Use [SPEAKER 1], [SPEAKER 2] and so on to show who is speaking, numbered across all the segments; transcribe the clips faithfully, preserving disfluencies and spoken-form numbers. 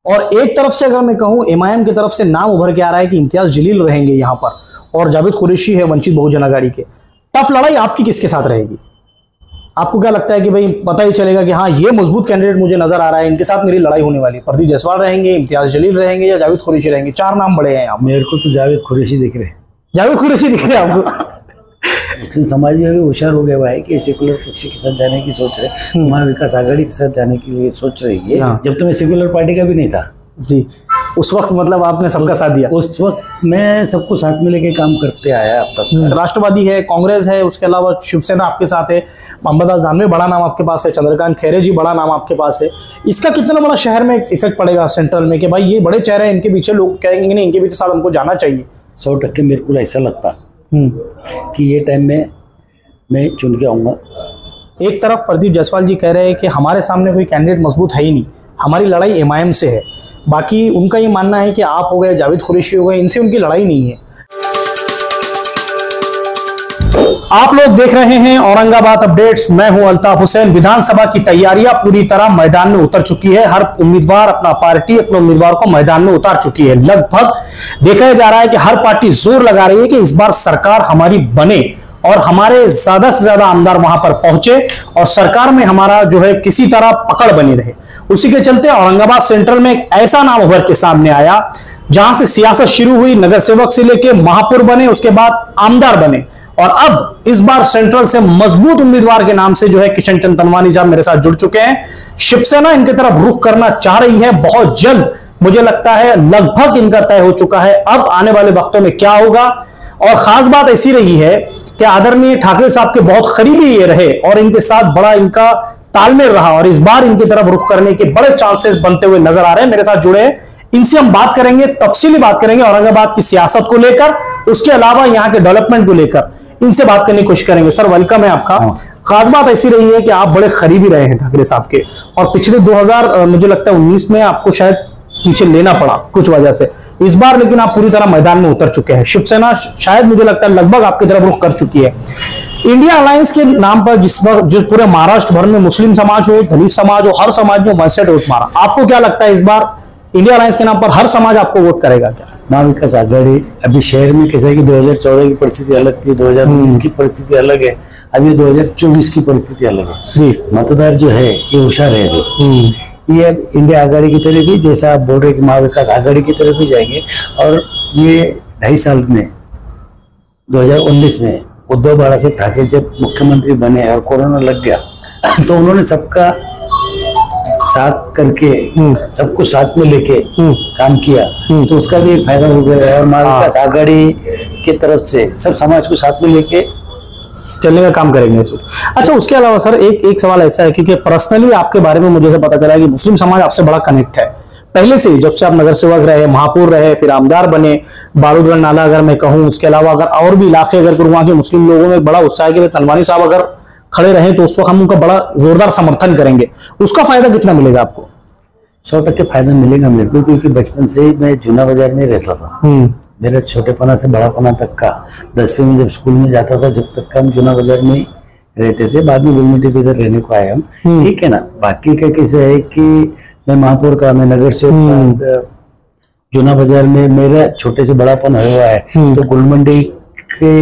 [SPEAKER 1] और एक तरफ से अगर मैं कहूं एमआईएम की तरफ से नाम उभर के आ रहा है कि इम्तियाज जलील रहेंगे यहां पर और जावेद कुरैशी है वंचित बहुजन आघाड़ी के। टफ लड़ाई आपकी किसके साथ रहेगी? आपको क्या लगता है कि भाई पता ही चलेगा कि हाँ ये मजबूत कैंडिडेट मुझे नजर आ रहा है, इनके साथ मेरी लड़ाई होने वाली है? प्रदीप जायसवाल रहेंगे, इम्तियाज जलील रहेंगे या जावेद कुरैशी रहेंगे? चार नाम बड़े हैं।
[SPEAKER 2] मेरे को तो जावेद कुरैशी दिख रहे।
[SPEAKER 1] जावेद कुरैशी दिख रहे हैं आपको?
[SPEAKER 2] मुस्लिम समाज में भी होशियार हो गया है कि सेकुलर पक्ष के साथ जाने की सोच रहे, हमारा विकास आघाड़ी के साथ जाने के लिए सोच रही है। जब तो मैं सेकुलर पार्टी का भी नहीं था
[SPEAKER 1] जी, उस वक्त मतलब आपने सबका साथ दिया?
[SPEAKER 2] उस वक्त मैं सबको साथ में लेके काम करते आया अब तक।
[SPEAKER 1] राष्ट्रवादी है, कांग्रेस है, उसके अलावा शिवसेना आपके साथ है, मोहम्मद दानवे बड़ा नाम आपके पास है, चंद्रकांत खैरे जी बड़ा नाम आपके पास है। इसका कितना बड़ा शहर में इफेक्ट पड़ेगा सेंट्रल में कि भाई ये बड़े चेहरे हैं, इनके पीछे लोग कहेंगे नहीं इनके पीछे साथ हमको जाना चाहिए?
[SPEAKER 2] सौ टक्के मेरे को ऐसा लगता कि ये टाइम में मैं चुन के आऊँगा।
[SPEAKER 1] एक तरफ प्रदीप जायसवाल जी कह रहे हैं कि हमारे सामने कोई कैंडिडेट मजबूत है ही नहीं, हमारी लड़ाई एमआईएम से है। बाकी उनका ये मानना है कि आप हो गए, जावेद कुरैशी हो गए, इनसे उनकी लड़ाई नहीं है। आप लोग देख रहे हैं औरंगाबाद अपडेट्स, मैं हूं अल्ताफ हुसैन। विधानसभा की तैयारियां पूरी तरह मैदान में उतर चुकी है। हर उम्मीदवार अपना पार्टी अपने उम्मीदवार को मैदान में उतार चुकी है। लगभग देखा जा रहा है कि हर पार्टी जोर लगा रही है कि इस बार सरकार हमारी बने और हमारे ज्यादा से ज्यादा आमदार वहां पर पहुंचे और सरकार में हमारा जो है किसी तरह पकड़ बनी रहे। उसी के चलते औरंगाबाद सेंट्रल में एक ऐसा नाम उभर के सामने आया जहां से सियासत शुरू हुई, नगर सेवक से लेके महापौर बने, उसके बाद आमदार बने और अब इस बार सेंट्रल से मजबूत उम्मीदवार के नाम से जो है किशन चंद तनवानी साहब मेरे साथ जुड़ चुके हैं। शिवसेना इनकी तरफ रुख करना चाह रही है बहुत जल्द, मुझे लगता है लगभग इनका तय हो चुका है। अब आने वाले वक्तों में क्या होगा, और खास बात ऐसी रही है कि आदरणीय ठाकरे साहब के बहुत करीबी ये रहे और इनके साथ बड़ा इनका तालमेल रहा और इस बार इनकी तरफ रुख करने के बड़े चांसेस बनते हुए नजर आ रहे हैं। मेरे साथ जुड़े हैं, इनसे हम बात करेंगे, तफसीली बात करेंगे औरंगाबाद की सियासत को लेकर, उसके अलावा यहाँ के डेवलपमेंट को लेकर इनसे बात करने की कोशिश करेंगे। सर वेलकम है आपका। खास बात ऐसी रही है कि आप बड़े करीबी रहे हैं ठाकरे साहब के और पिछले दो हजार मुझे लगता है उन्नीस में आपको शायद पीछे लेना पड़ा कुछ वजह से, इस बार लेकिन आप पूरी तरह मैदान में उतर चुके हैं। शिवसेना शायद मुझे लगता है लगभग आपकी तरफ रुख कर चुकी है। इंडिया अलायंस के नाम पर जिस वक्त जो पूरे महाराष्ट्र भर में मुस्लिम समाज हो, दलित समाज हो, हर समाज में वन साइड वोट मारा, आपको क्या लगता है इस बार इंडिया अलायंस के नाम पर हर समाज आपको वोट करेगा क्या?
[SPEAKER 2] महाविकास आघाड़ी अभी शहर में कैसा है कि दो हजार चौदह की परिस्थिति अलग थी, दो हजार उन्नीस की परिस्थिति अलग है, अभी दो हजार चौबीस की परिस्थिति अलग है जी। मतदार जो है ये होशियार है, ये इंडिया आघाड़ी की तरफ भी, जैसा आप बोल रहे कि महाविकास आघाड़ी की तरफ भी जाएंगे। और ये ढाई साल में दो हजार उन्नीस में उद्धव बाला साहब ठाकरे जब मुख्यमंत्री बने और कोरोना लग गया तो उन्होंने सबका साथ करके सबको साथ में लेके काम किया, तो उसका भी एक फायदा हो गया। और महाविकास आघाड़ी की तरफ से सब समाज को साथ में लेके
[SPEAKER 1] चलने का काम करेंगे इसको। अच्छा, उसके अलावा सर एक एक सवाल ऐसा है क्योंकि पर्सनली आपके बारे में मुझे से पता चला है कि मुस्लिम समाज आपसे बड़ा कनेक्ट है पहले से ही, जब से आप नगर सेवक रहे, महापौर रहे, फिर आमदार बने, बारूदगढ़ नाला अगर मैं कहूँ, उसके अलावा अगर और भी इलाके अगर वहां के मुस्लिम लोगों में बड़ा उत्साह है कि तनवानी साहब अगर खड़े रहे तो उस वक्त हम उनका बड़ा जोरदार समर्थन करेंगे। उसका फायदा कितना मिलेगा आपको?
[SPEAKER 2] सौ टक्के फायदा मिलेगा मेरे को, क्योंकि बचपन से ही मैं जूना बाजार में रहता था। मेरा छोटेपना से बड़ापना तक का, दसवीं में जब स्कूल में जाता था जब तक का हम जूना बाजार में रहते थे। बाद में गुलमटी पे इधर रहने को आए हम, ठीक है ना। बाकी का कैसे है कि मैं महापौर का, मैं नगर से जूना बाजार में मेरा छोटे से बड़ापन हुआ है, तो गुलमंडी के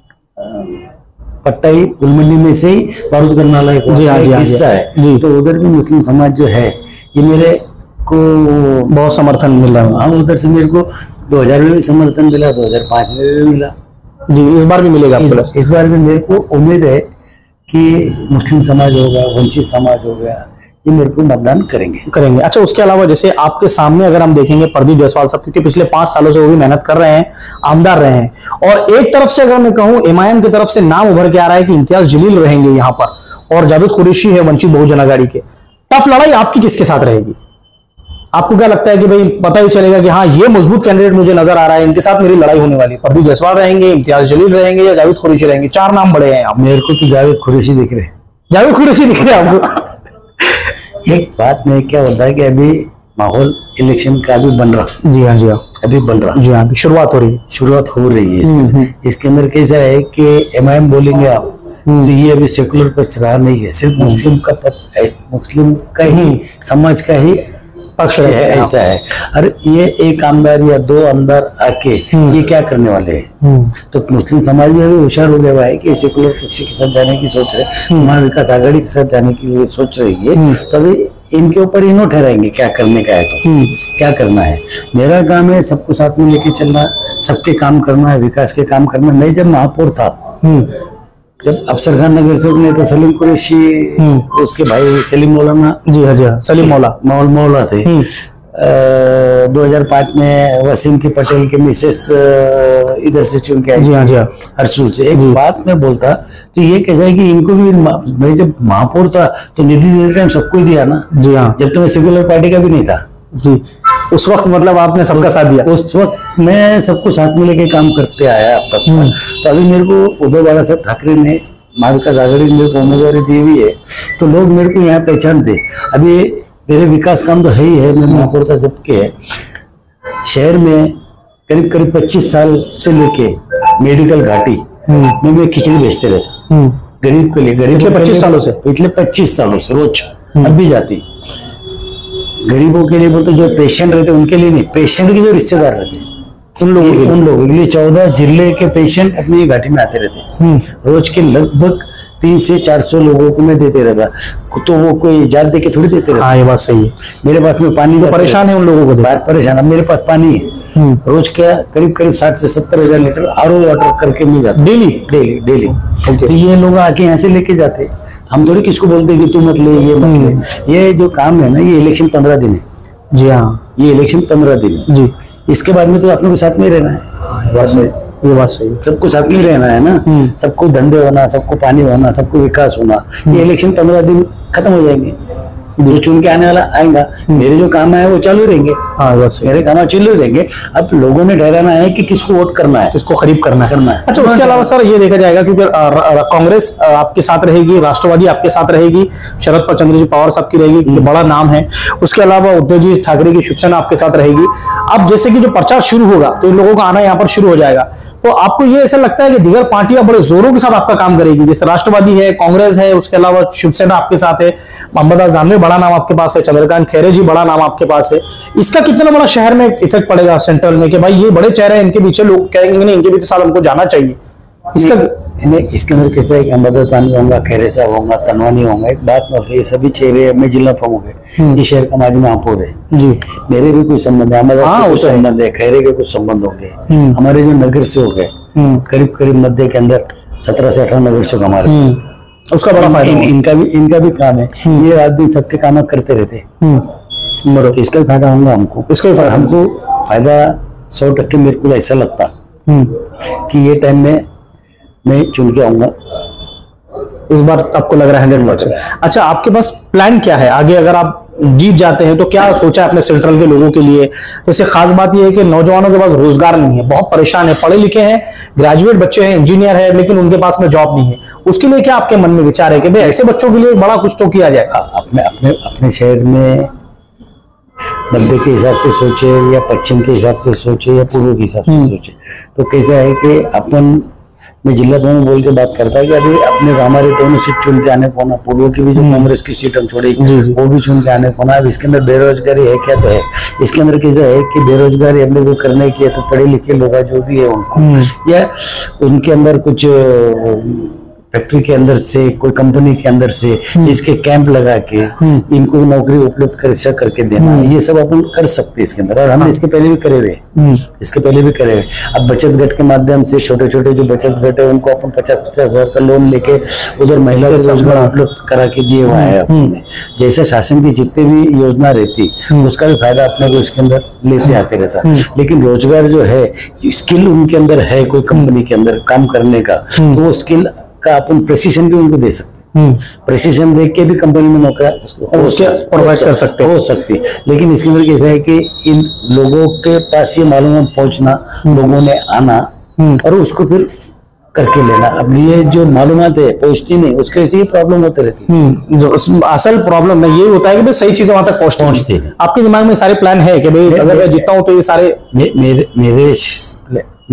[SPEAKER 2] पट्टा ही गुलमंडी में से ही बारूदगढ़ नाला एक हिस्सा है, तो उधर भी मुस्लिम समाज जो है ये मेरे को
[SPEAKER 1] बहुत समर्थन मिला।
[SPEAKER 2] हाँ, उधर से मेरे को दो हजार में भी समर्थन मिला, दो हजार पांच में भी मिला
[SPEAKER 1] जी। इस बार भी मिलेगा?
[SPEAKER 2] इस, इस बार भी मेरे को उम्मीद है कि मुस्लिम समाज होगा, वंचित समाज हो गया, ये मेरे को मतदान करेंगे
[SPEAKER 1] करेंगे अच्छा, उसके अलावा जैसे आपके सामने अगर हम देखेंगे प्रदीप जायसवाल साहब, क्योंकि पिछले पांच सालों से वो भी मेहनत कर रहे हैं, आमदार रहे हैं, और एक तरफ से अगर मैं कहूं एमआईएम की तरफ से नाम उभर के आ रहा है कि इम्तियाज जलील रहेंगे यहां पर और जावेद कुरैशी है वंचित बहुजन आघाड़ी के। टफ लड़ाई आपकी किसके साथ रहेगी? आपको क्या लगता है कि भाई पता ही चलेगा कि हाँ ये मजबूत कैंडिडेट मुझे नजर आ रहा है, इनके साथ मेरी लड़ाई होने वाली है? प्रदीप जायसवाल रहेंगे, इम्तियाज जलील रहेंगे या जावेद कुरैशी रहेंगे? चार नाम बड़े हैं। आप
[SPEAKER 2] मेरे को तो जावेद कुरैशी दिख रहे।
[SPEAKER 1] जावेद कुरैशी दिख रहे हैं आपको?
[SPEAKER 2] एक बात में क्या होता है कि अभी माहौल इलेक्शन का अभी बन रहा।
[SPEAKER 1] जी हाँ जी हाँ
[SPEAKER 2] अभी बन रहा
[SPEAKER 1] जी हाँ, शुरुआत हो रही है
[SPEAKER 2] शुरुआत हो रही है इसके, इसके अंदर कैसा है कि एमआईएम बोलेंगे आप तो ये अभी सेकुलर पर रहा नहीं है, सिर्फ मुस्लिम का मुस्लिम का ही समाज का ही
[SPEAKER 1] पक्ष है,
[SPEAKER 2] ऐसा है। अरे ये एक आमदार या दो आमदार आके ये क्या करने वाले हैं? तो मुस्लिम समाज में भी होशियार हो गया है कि सेकुलर पक्ष के साथ जाने की सोच रहे, महाविकास आघाड़ी के साथ जाने के लिए सोच रही है। तो अभी इनके ऊपर इन्हों ठहराएंगे क्या करने का है, तो क्या करना है। मेरा काम है सबको साथ में लेके चलना, सबके काम करना है, विकास के काम करना। मैं जब महापौर था, जब अफसर खान नगर से नेता सलीम कुरैशी, उसके भाई सलीम मौलाना, जी हाँ जी हाँ सलीम मौला मौल मौला थे। दो हजार पाँच में वसीम की पटेल के मिसेस इधर से चुन के आई, जी हाँ जी हाँ हरसूल से। एक बात मैं बोलता तो ये कैसा है कि इनको भी, मैं जब महापौर था तो निधि देते टाइम सबको ही दिया ना, जी हाँ, जब तो मैं सेकुलर पार्टी का भी नहीं था जी। उस वक्त मतलब आपने सबका साथ दिया? उस वक्त मैं सबको साथ में लेके काम करते आया अब तक। तो अभी मेरे को उद्धव बाला साहब ठाकरे ने, महाविकास आघाड़ी ने मेरे को उम्मीदवारी दी हुई है, तो लोग मेरे को यहाँ पहचानते। अभी मेरे विकास काम तो है ही है, मैं महापौर था जब के शहर में करीब करीब पच्चीस साल से लेके मेडिकल घाटी में मैं खिचड़ी बेचते रहता गरीब के लिए। गरीब पच्चीस सालों से, पिछले पच्चीस सालों से रोज अब भी जाती। गरीबों के लिए बोलते, जो पेशेंट रहते उनके लिए नहीं, पेशेंट के जो रिश्तेदार रहते उन लोगों के उन लोगों के लिए चौदह जिले के पेशेंट अपनी ये घाटी में आते रहते। रोज के लगभग तीन से चार सौ लोगों को मैं देते रहता। तो वो कोई जात दे के थोड़ी देते रहता। हाँ, ये बात सही है। मेरे पास में पानी तो परेशान है उन लोगों को, परेशान। अब मेरे पास पानी है, रोज क्या करीब करीब साठ से सत्तर हजार लीटर आर ओ वाटर करके मिल जाता डेली डेली डेली। तो ये लोग आके यहाँ से लेके जाते। हम थोड़ी किसको बोलते कि तू मत ले, ये मत ले। ये जो काम है ना, ये इलेक्शन पंद्रह दिन है जी हाँ, ये इलेक्शन पंद्रह दिन है जी। इसके बाद में तो आप लोग के साथ में रहना है, ये बात सही है। सबको साथ में रहना है ना, सबको धंधे होना, सबको पानी होना, सबको विकास होना। ये इलेक्शन पंद्रह दिन खत्म हो जाएंगे, जो चुन के आने वाला आएगा। मेरे जो काम है वो चालू रहेंगे। हाँ, बस मेरे काम चालू रहेंगे। अब लोगों ने ठहराना है कि किसको वोट करना है, किसको खरीद करना करना है। अच्छा, उसके अलावा सर ये देखा जाएगा क्योंकि कांग्रेस आपके साथ रहेगी, राष्ट्रवादी आपके साथ रहेगी, शरद चंद्र जी पवार साहब की रहेगी, बड़ा नाम है। उसके अलावा उद्धव जी ठाकरे की शिवसेना आपके साथ रहेगी। अब जैसे कि जो प्रचार शुरू होगा तो इन लोगों का आना यहाँ पर शुरू हो जाएगा, तो आपको ये ऐसा लगता है कि दीगर पार्टियां बड़े जोरों के साथ आपका काम करेगी? जैसे राष्ट्रवादी है, कांग्रेस है, उसके अलावा शिवसेना आपके साथ है, मोहम्मद आजमी बड़ा नाम आपके पास है, चंद्रकांत खैरे जी बड़ा नाम आपके पास है। इसका कितना बड़ा शहर में इफेक्ट पड़ेगा सेंट्रल में कि भाई ये बड़े चेहरे हैं, इनके पीछे लोग कहेंगे नहीं, इनके पीछे साथ हमको जाना चाहिए? इसका नहीं, इसके अंदर कैसा है कि अहमद तानी होगा, खैरे साहब होगा, तनवानी होगा। एक बात मतलब ये सभी चेहरे मैं जिला प्रमुख है, ये शहर का माजी महापौर है जी। मेरे भी कुछ संबंध है, अहमद के कुछ संबंध है, खैरे के कुछ संबंध होंगे। हमारे जो नगर सेवक है करीब करीब मध्य के अंदर सत्रह से अठारह नगर सेवक हमारे, उसका बड़ा फायदा इन, इनका भी इनका भी काम है। ये रात दिन सबके काम करते रहते, इसका भी फायदा होगा हमको। इसका भी हमको फायदा सौ टक्के मेरे को ऐसा लगता कि ये टाइम में मैं चुन के आऊंगा इस बार। आपको लग रहा है हंड्रेड परसेंट? अच्छा, आपके पास प्लान क्या है आगे अगर आप जीत जाते हैं तो? क्या सोचा है अपने सेंट्रल के लोगों के लिए? जैसे खास बात यह है कि नौजवानों के पास रोजगार नहीं है, बहुत परेशान है, पढ़े लिखे हैं, ग्रेजुएट बच्चे हैं, इंजीनियर है, लेकिन उनके पास में जॉब नहीं है। उसके लिए क्या आपके मन में विचार है कि भाई ऐसे बच्चों के लिए बड़ा कुछ तो किया जाए? अपने अपने अपने शहर में मध्य के हिसाब से सोचे या पश्चिम के हिसाब से सोचे या पूर्व के हिसाब से सोचे, तो कैसा है कि अपन, मैं जिला प्रमुख बोल के बात करता है कि अभी अपने हमारे दोनों सीट चुन के आने को ना, पूर्व की भी जो कांग्रेस की सीट हम छोड़ेगी वो भी चुन के आने को ना। अब इसके अंदर बेरोजगारी है क्या? तो है। इसके अंदर कैसा है कि बेरोजगारी हम लोग को करने की है तो पढ़े लिखे लोग जो भी है उनको, या उनके अंदर कुछ फैक्ट्री के अंदर से, कोई कंपनी के अंदर से इसके कैंप लगा के इनको नौकरी उपलब्ध कर करके देना, ये सब अपन कर सकते हैं इसके अंदर। और हमने इसके पहले भी करे हुए इसके पहले भी करे हुए अब बचत गट के माध्यम से छोटे छोटे जो बचत गट है उनको अपन पचास पचास हजार का लोन लेके उधर महिला को रोजगार उपलब्ध करा के दिए हुआ है अपने। जैसे शासन की जितनी भी योजना रहती उसका भी फायदा अपने को इसके अंदर लेते आते रहता। लेकिन रोजगार जो है, स्किल उनके अंदर है कोई कंपनी के अंदर काम करने का, तो वो स्किल का अपन प्रेसिशन भी उनको दे सकते हैं। प्रेसिशन देख के भी कंपनी में नौकरी प्रोवाइड कर सकते हो सकती। लेकिन इसके अंदर कैसा है कि इन लोगों के पास ये मालूमात पहुंचना, लोगों ने आना और उसको फिर करके लेना। अब ये जो मालूमात है पहुंचती नहीं, उसके वजह से ये प्रॉब्लम होते रहती है। जो असल प्रॉब्लम में ये होता है कि भाई सही चीजें वहां तक पहुंचती है। आपके दिमाग में सारे प्लान है कि भाई अगर मैं जीतता हूँ तो ये सारे मेरे मेरे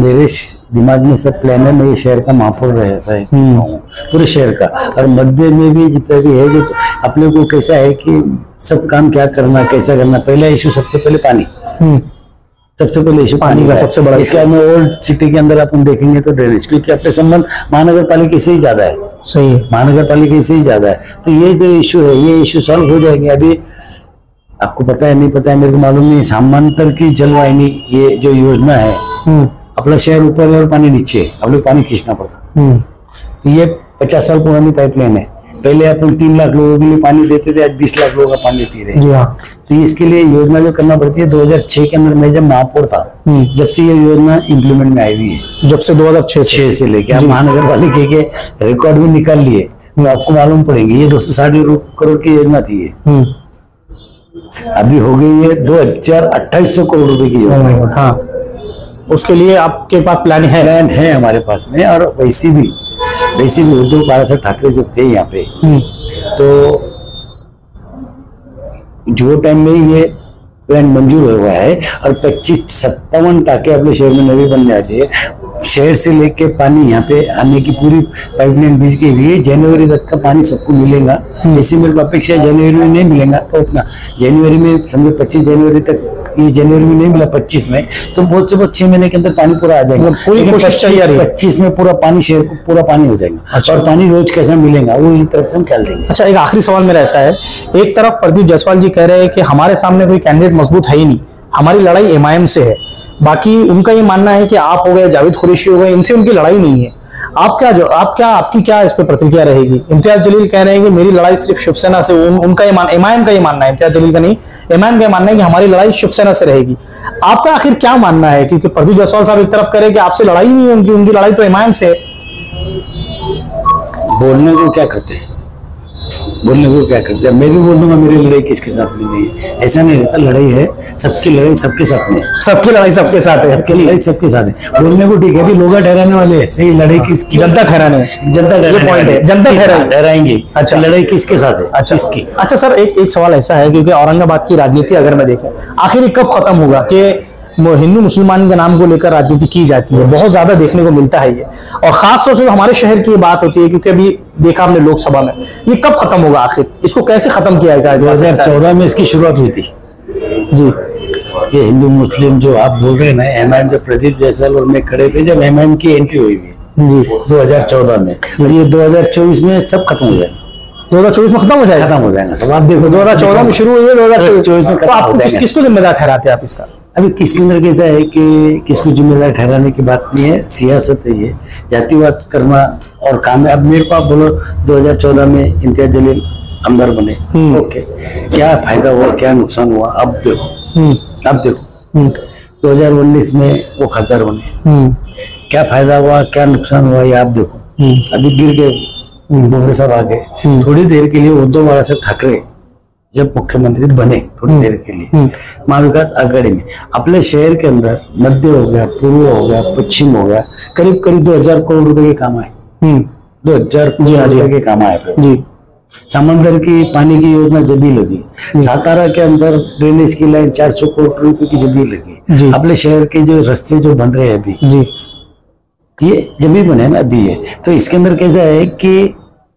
[SPEAKER 2] मेरे दिमाग में सब प्लान है, मैं ये शहर का महापौर रहता है पूरे शहर का, और मध्य में भी जितना भी है जो तो अपने को कैसा है कि सब काम क्या करना कैसा करना। पहला इशू सबसे पहले पानी, सबसे पहले इशू पानी का सबसे बड़ा। इसके बाद में ओल्ड सिटी के अंदर अपन देखेंगे तो ड्रेनेज, क्योंकि अपने संबंध महानगर पालिका से ही ज्यादा है। सही है, महानगर पालिका से ही ज्यादा है। तो ये जो इशू है ये इशू सॉल्व हो जाएंगे। अभी आपको पता है नहीं पता है मेरे को मालूम नहीं, सामांतर की जलवाहिनी ये जो योजना है, अपना शहर ऊपर है और पानी नीचे है, अपने पानी खींचना पड़ता। तो ये पचास साल पुरानी पाइपलाइन है। पहले अपन तीन लाख लोगों के लिए पानी देते थे, आज बीस लाख लोगों का पानी पी रहे हैं। तो इसके लिए योजना जो करना पड़ती है, दो हज़ार छह के अंदर मैं जब महापौर था, जब से ये योजना इम्प्लीमेंट में आई हुई है, जब से दो हज़ार छह से लेके आप महानगर पालिका के रिकॉर्ड भी निकाल लिए तो आपको मालूम पड़ेंगे ये दो सौ साठ करोड़ की योजना थी। ये अभी हो गई है दो हजार अट्ठाईस सौ करोड़ रुपए की योजना। हाँ,
[SPEAKER 1] उसके लिए आपके पास प्लान है?
[SPEAKER 2] प्लान है हमारे पास में। और वैसे भी वैसे भी उद्धव बाला ठाकरे जब थे यहाँ पे, तो जो टाइम में ये प्लान मंजूर हुआ है और पच्चीस सत्तावन टाके अपने शहर में नए बनने आते हैं, शहर से लेके पानी यहाँ पे आने की पूरी पाइपलाइन बीच के लिए जनवरी तक का पानी सबको मिलेगा। ऐसी मेरे को अपेक्षा जनवरी में नहीं मिलेगा तो उतना जनवरी में समझो पच्चीस जनवरी तक, ये जनवरी में नहीं मिला पच्चीस में, तो बहुत से बहुत छह महीने के अंदर पानी पूरा आ जाएगा। पूरी कोशिश चाहिए पच्चीस में पूरा पानी शहर को पूरा पानी हो जाएगा। अच्छा। और पानी रोज कैसा मिलेगा वो इस तरफ से हम चल देंगे।
[SPEAKER 1] अच्छा, एक आखिरी सवाल मेरा ऐसा है, एक तरफ प्रदीप जायसवाल जी कह रहे हैं कि हमारे सामने कोई कैंडिडेट मजबूत है ही नहीं, हमारी लड़ाई एम आई एम से है, बाकी उनका ये मानना है कि आप हो गए, जावेद कुरैशी हो गए, इनसे उनकी लड़ाई नहीं है। आप क्या जो आप क्या आपकी क्या इस पे प्रतिक्रिया रहेगी? इम्तियाज जलील कह रहे हैं कि मेरी लड़ाई सिर्फ शिवसेना से, उन, उनका ये मान एम आई एम का ये मानना है, इम्तियाज जलील का नहीं, एम आई एम का ये मानना है कि हमारी लड़ाई शिवसेना से रहेगी। आपका आखिर क्या मानना है? क्योंकि प्रदीप जायसवाल साहब एक तरफ कह रहे हैं कि आपसे लड़ाई नहीं है उनकी, उनकी लड़ाई तो एम आई एम से है।
[SPEAKER 2] बोलने को क्या करते हैं, बोलने को क्या करते हैं? मैं भी बोल दूंगा मेरी लड़ाई किसके साथ में नहीं है, ऐसा नहीं रहता। लड़ाई है, सबकी लड़ाई सबके साथ में,
[SPEAKER 1] सबकी लड़ाई सबके साथ है,
[SPEAKER 2] सबकी लड़ाई सबके साथ है। बोलने को ठीक है, अभी लोग ठहराने वाले हैं, सही लड़ाई किसकी?
[SPEAKER 1] जनता ठहराने,
[SPEAKER 2] जनता
[SPEAKER 1] पॉइंट है, जनता
[SPEAKER 2] ठहराएंगे। अच्छा, लड़ाई किसके साथ है?
[SPEAKER 1] अच्छा, किसकी? अच्छा सर, एक एक सवाल ऐसा है, क्योंकि औरंगाबाद की राजनीति अगर मैं देखूं आखिर कब खत्म होगा कि हिंदू मुसलमान के नाम को लेकर राजनीति की जाती है, बहुत ज्यादा देखने को मिलता है ये, और खास तौर से हमारे शहर की बात होती है, क्योंकि अभी देखा हमने लोकसभा में, ये कब खत्म होगा आखिर? इसको कैसे खत्म किया जाएगा?
[SPEAKER 2] दो हजार चौदह में इसकी शुरुआत हुई थी
[SPEAKER 1] जी,
[SPEAKER 2] ये हिंदू मुस्लिम जो आप बोल रहे हैं ना, एम आई एम जब प्रदीप जायसवाल और मैं खड़े थे, जब एम आई एम की एंट्री हुई थी जी दो हजार चौदह में, और ये दो हजार चौबीस में सब खत्म हो जाएगा।
[SPEAKER 1] दो हजार चौबीस में खत्म हो जाएगा?
[SPEAKER 2] खत्म हो जाएगा सब। आप देखो दो हजार चौदह
[SPEAKER 1] में शुरू हुई है, दो हजार चौबीस में खत्म हो जाएगा। किसको जिम्मेदार ठहराते हैं आप इसका?
[SPEAKER 2] अभी किसके अंदर कैसा है कि किसको जिम्मेदार ठहराने की बात नहीं है, सियासत है ये, जातिवाद करना और काम है। अब मेरे को आप बोलो दो हजार चौदह में इम्तियाज जलील आमदार बने, ओके, क्या फायदा हुआ क्या नुकसान हुआ? अब देखो अब देखो दो हजार उन्नीस में वो खासदार बने, क्या फायदा हुआ क्या नुकसान हुआ ये आप देखो। अभी गिर गए, बोबड़े साहब आ गए, थोड़ी देर के लिए उद्धव बाला साहब ठाकरे जब मुख्यमंत्री बने, थोड़ी देर के लिए महाविकास आघाड़ी में अपने शहर के अंदर मध्य हो गया, पूर्व हो गया, पश्चिम हो गया, करीब करीब दो हजार करोड़ रुपए के काम आए, दो हजार करोड़ रुपए के काम आए जी। समंदर की पानी की योजना जब भी लगी, सातारा के अंदर ड्रेनेज की लाइन चार सौ करोड़ रुपए की जब भी लगी, अपने शहर के जो रास्ते जो बन रहे हैं अभी जी, ये जब भी बने ना अभी है। तो इसके अंदर कैसा है कि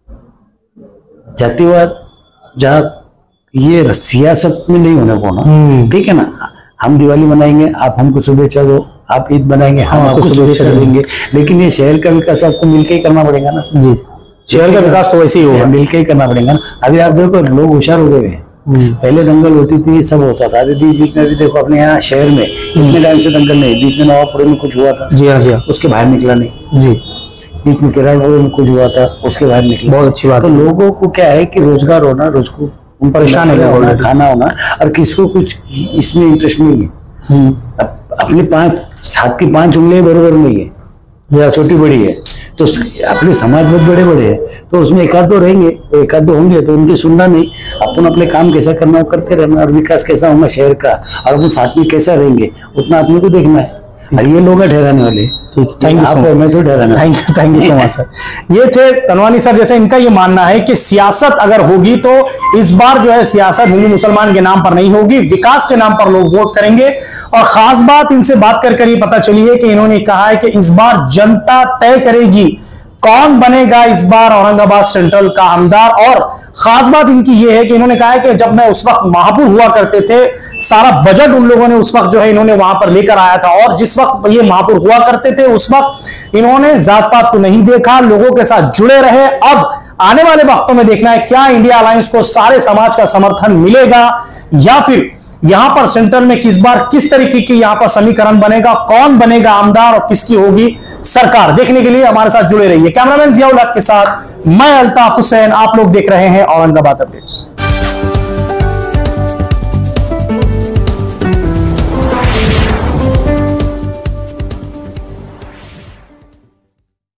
[SPEAKER 2] जातिवाद जहाँ ये सियासत में नहीं होने को ना, ठीक है ना, हम दिवाली मनाएंगे आप हमको शुभेच्छा दो, आप ईद बनाएंगे हम हाँ, आपको शुभेच्छा देंगे, लेकिन ये शहर का विकास आपको मिलकर ही करना पड़ेगा ना जी। शहर का विकास तो वैसे ही होगा, मिलकर ही करना पड़ेगा ना। अभी आप देखो लोग होशियार हो गए हैं, पहले दंगल होती थी सब होता था, अभी बीच बीच में भी देखो अपने यहाँ शहर में इतने टाइम से दंगल नहीं, बीच में नवाबपुरे में कुछ हुआ था जी हाँ जी, उसके बाहर निकला नहीं जी, बीच में किराड़पुर में कुछ हुआ था उसके बाहर निकला, बहुत अच्छी बात। तो लोगों को क्या है कि रोजगार होना, रोज को परेशान होना, खाना होना, और किसको कुछ इसमें इंटरेस्ट नहीं है। अब अपने पांच हाथ की पांच उंगलियां बराबर नहीं है या छोटी बड़ी है, तो अपने समाज बहुत बड़े बड़े हैं, तो उसमें एक आध दो रहेंगे, तो एक आध दो होंगे, तो उनकी सुनना नहीं, अपन अपने काम कैसा करना वो करते रहना, और विकास कैसा होगा शहर का, और अपन साथ में कैसा रहेंगे उतना अपने को देखना है। और ये लोग ठहराने वाले।
[SPEAKER 1] ठीक, थैंक यू सो मच।
[SPEAKER 2] मैं तो ठहराना।
[SPEAKER 1] Thank you thank you so much sir. ये थे तनवानी सर। जैसे इनका ये मानना है कि सियासत अगर होगी तो इस बार जो है सियासत हिंदू मुसलमान के नाम पर नहीं होगी, विकास के नाम पर लोग वोट करेंगे। और खास बात इनसे बात कर कर ये पता चली है कि इन्होंने कहा है कि इस बार जनता तय करेगी कौन बनेगा इस बार औरंगाबाद सेंट्रल का आमदार। और खास बात इनकी ये है कि इन्होंने कहा है कि जब मैं उस वक्त महापौर हुआ करते थे, सारा बजट उन लोगों ने उस वक्त जो है इन्होंने वहां पर लेकर आया था। और जिस वक्त ये महापौर हुआ करते थे उस वक्त इन्होंने जात पात को नहीं देखा, लोगों के साथ जुड़े रहे। अब आने वाले वक्तों में देखना है क्या इंडिया अलायंस को सारे समाज का समर्थन मिलेगा, या फिर यहां पर सेंट्रल में किस बार किस तरीके की यहां पर समीकरण बनेगा, कौन बनेगा आमदार और किसकी होगी सरकार। देखने के लिए हमारे साथ जुड़े रहिए। कैमरामैन जियाउल हक के साथ मैं अल्ताफ हुसैन, आप लोग देख रहे हैं औरंगाबाद अपडेट्स।